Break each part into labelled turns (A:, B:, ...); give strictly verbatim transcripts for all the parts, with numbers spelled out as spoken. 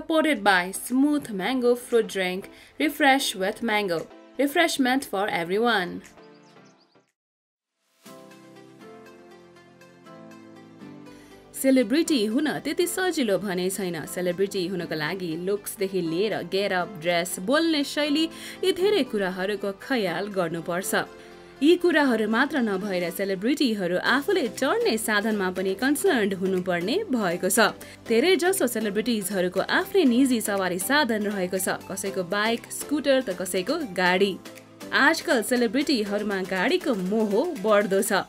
A: supported by smooth mango fruit drink, refresh with mango. Refreshment for everyone. Celebrity हुन त्यति सजिलो भने छैन। सेलिब्रिटी हुनको लागि लुक्सदेखि लिएर गेटअप, ड्रेस, बोल्ने शैली यी धेरै कुराहरूको ख्याल गर्नुपर्छ। यी कुराहरू मात्र नभएर सेलिब्रिटीहरू आफूले चढ्ने साधनमा पनि कन्सर्न्ड हुनुपर्ने भएको छ। धेरै जसो सेलिब्रिटिजहरूको आफ्नै निजी सवारी साधन रहेको छ, कसैको बाइक, स्कुटर त कसैको गाडी। आजकल सेलिब्रिटीहरूमा गाडीको मोह बढ्दो छ।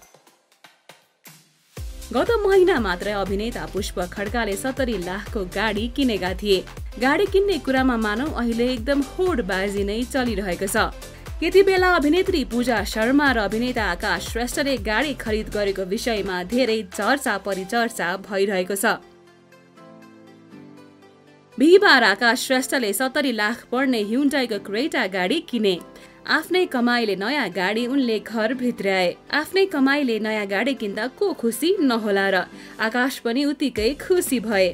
A: गत महिना मात्रै अभिनेता पुष्प खड्काले सत्तरी लाखको गाडी किनेका थिए। गाडी किन्ने कुरामा मानौ अहिले एकदम होडबाजी नै चलिरहेको छ। यति बेला अभिनेत्री पूजा शर्मा र अभिनेता आकाश श्रेष्ठले गाडी खरिद गरेको विषयमा धेरै चर्चा परिचर्चा भइरहेको छ। बिहिबार आकाश श्रेष्ठले सत्तरी लाख पर्ने ह्युन्डाईको क्रेटा गाडी किने। आफ्नै कमाईले नयाँ गाडी उनले घर भित्राए। आफ्नै कमाईले नयाँ गाडी किन्दा को खुसी नहोला र आकाश पनि उत्तिकै खुसी भए।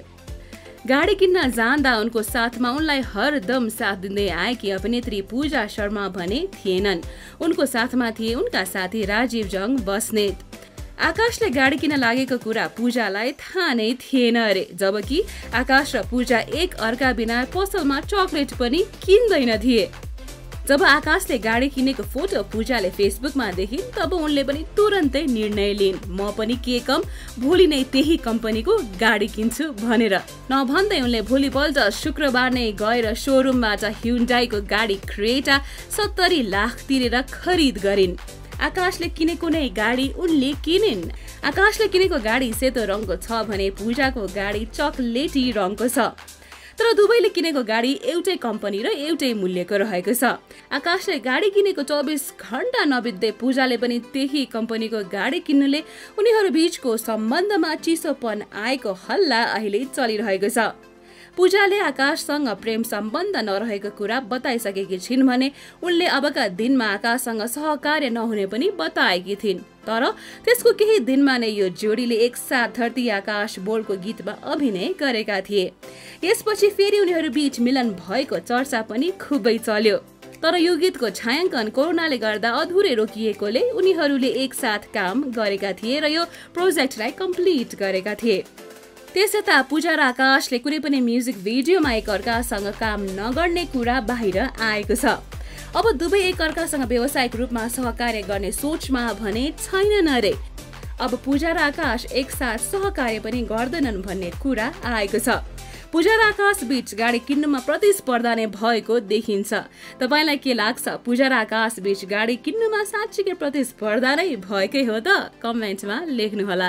A: गाडी किन्न जाँदा उनको साथमा उनलाई हरदम साथ दिँदै आएकी अभिनेत्री पूजा शर्मा भने थिएनन्। उनको साथमा थिए उनका साथी राजीव जङ बस्नेत। आकाशले गाडी किन्न लागेको कुरा पूजालाई थाहा नै थिएन अरे, जबकि आकाश र पूजा एक अर्का बिना पसलमा चकलेट पनि किन्दैन थिए। जब आकाशले गाडी किनेको फोटो पूजाले फेसबुकमा देखिन् तब उनले पनि तुरन्तै निर्णय लिइन्, म पनि के कम भोलि नै त्यही कम्पनीको गाडी किन्छु भनेर। नभन्दै उनले भोलिपल्ट शुक्रबार नै गएर सोरुमबाट ह्युन्डाईको गाडी क्रेटा सत्तरी लाख तिरेर खरिद गरिन्। आकाशले किनेको नै गाडी उनले किनिन्। आकाशले किनेको गाडी सेतो रङको छ भने पूजाको गाडी चकलेटी रङको छ। तर दुवैले किनेको गाडी एउटै कम्पनी र एउटै मूल्यको रहेको छ। आकाशले गाडी किनेको चौबिस घण्टा नबित्दै पूजाले पनि त्यही कम्पनीको गाडी किन्नुले उनीहरू बीचको सम्बन्धमा चिसोपन आएको हल्ला अहिले चलिरहेको छ। पूजाले आकाशसँग प्रेम सम्बन्ध नरहेको कुरा बताइसकेकी छिन् भने उनले अबका दिनमा आकाशसँग सहकार्य नहुने पनि बताएकी थिइन्। तर त्यसको केही दिनमा नै यो जोडीले एकसाथ धरती आकाश बोलको गीतमा अभिनय गरेका थिए। यसपछि फेरि उनीहरू बीच मिलन भएको चर्चा पनि खुबै चल्यो। तर यो गीतको छायाङ्कन कोरोनाले गर्दा अधुरै रोकिएकोले उनीहरूले एकसाथ काम गरेका थिए र यो प्रोजेक्टलाई कम्प्लिट गरेका थिए। त्यसयता पूजा र आकाशले कुनै पनि म्युजिक भिडियोमा एकअर्कासँग काम नगर्ने कुरा बाहिर आएको छ। अब दुवै एकअर्कासँग व्यावसायिक रूपमा सहकार्य गर्ने सोचमा भने छैनन् अरे। अब पूजा र आकाश एकसाथ सहकार्य पनि गर्दैनन् भन्ने कुरा आएको छ। पूजा र आकाश बीच गाडी किन्नुमा प्रतिस्पर्धा नै भएको देखिन्छ। तपाईलाई के लाग्छ? पूजा र आकाश बीच गाडी किन्नुमा साँच्चीकै प्रतिस्पर्धा नै भएकै हो त? कमेन्टमा लेख्नुहोला।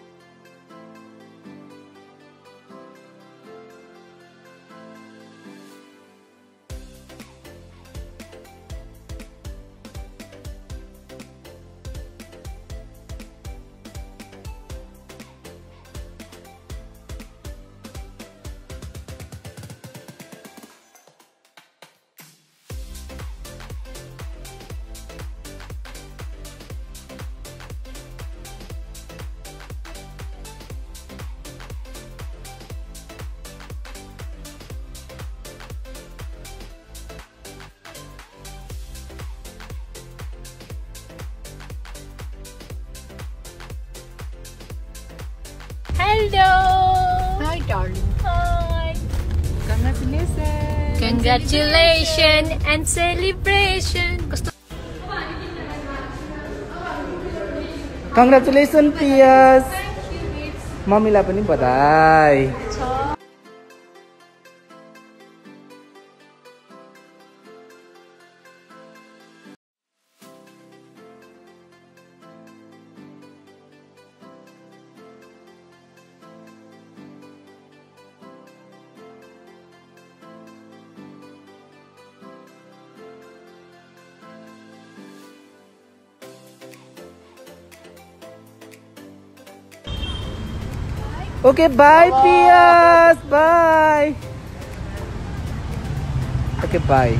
B: Hello.
C: Hi, darling.
B: Hi.
C: Congratulations.
B: Congratulations and celebration.
D: Congratulations, Pias. मम्मीलाई पनि बधाई। Okay, bye, Pias. Bye. Okay, bye.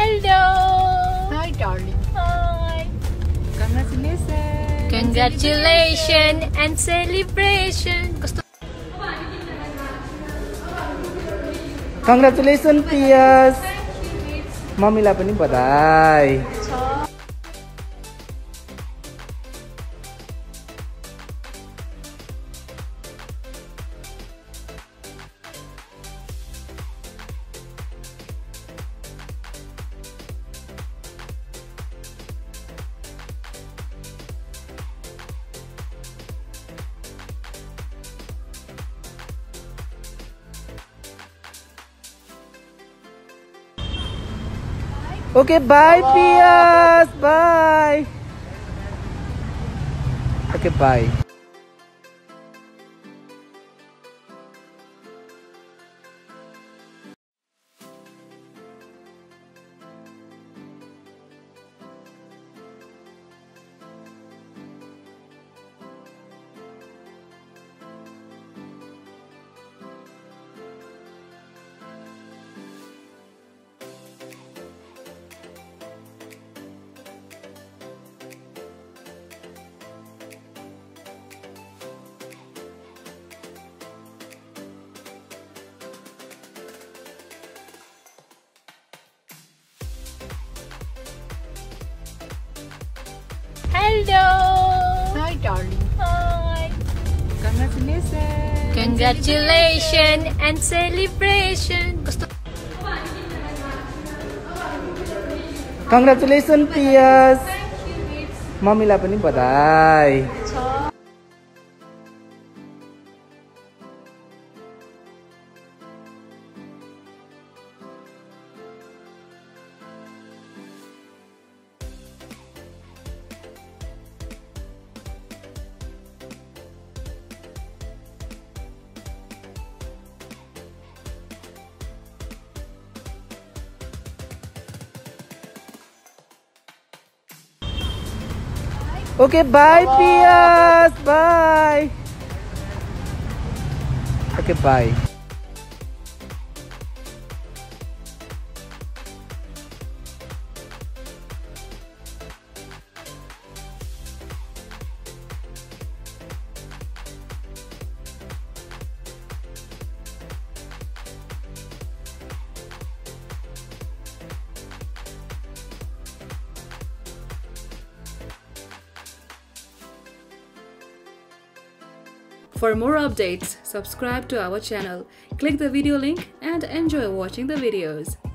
B: Hello.
C: Hi, darling.
B: Hi.
C: Congratulations.
B: Congratulations and celebration. Kस्तो
D: Congratulations, Pias. मम्मीलाई पनि बधाई. Okay, bye, Pias. Bye. Okay, bye.
B: Hello.
C: Hi, darling.
B: Hi.
C: Congratulations.
B: Congratulations and celebration. Kस्तो
D: Congratulations, Pias. मम्मीलाई पनि बधाई. Okay, bye, Pias. Bye. Okay, bye.
A: For more updates, subscribe to our channel, click the video link and enjoy watching the videos.